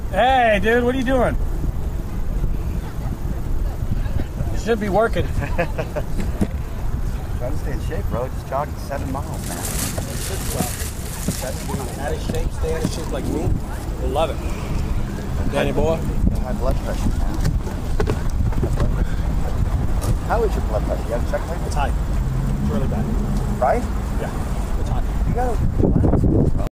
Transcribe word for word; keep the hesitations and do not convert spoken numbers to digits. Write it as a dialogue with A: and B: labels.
A: Hey, dude, what are you doing? You should be working.
B: Trying to stay in shape, bro. Just jogging seven miles, man.
A: Out of shape, stay out of shape like me. We'll love it. Danny boy.
B: High blood pressure, man. How is your blood pressure? You have a check lately?
A: It's high. It's really bad.
B: Right?
A: Yeah, it's high.
B: You gotta relax, bro.